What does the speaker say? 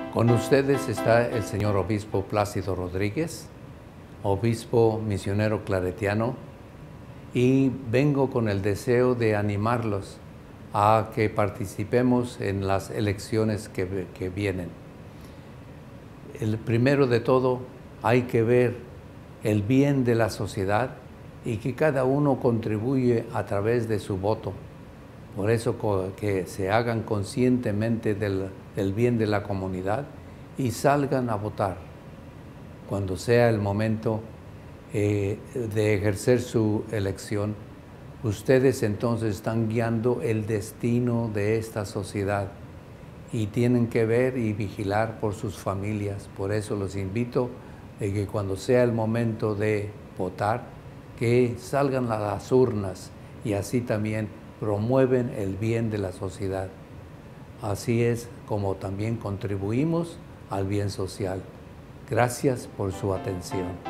Con ustedes está el señor obispo Plácido Rodríguez, obispo misionero claretiano, y vengo con el deseo de animarlos a que participemos en las elecciones que vienen. El primero de todo, hay que ver el bien de la sociedad y que cada uno contribuye a través de su voto. Por eso que se hagan conscientemente del bien de la comunidad y salgan a votar cuando sea el momento de ejercer su elección. Ustedes entonces están guiando el destino de esta sociedad y tienen que ver y vigilar por sus familias. Por eso los invito a que cuando sea el momento de votar, que salgan a las urnas y así también promueven el bien de la sociedad. Así es como también contribuimos al bien social. Gracias por su atención.